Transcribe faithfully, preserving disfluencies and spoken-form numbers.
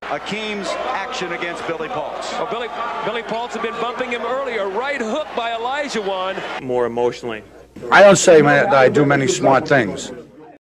Hakim's action against Bili Polc. Oh, Bili, Bili Polc had been bumping him earlier. Right hook by Olajdžuvon. More emotionally. I don't say that I do many smart things.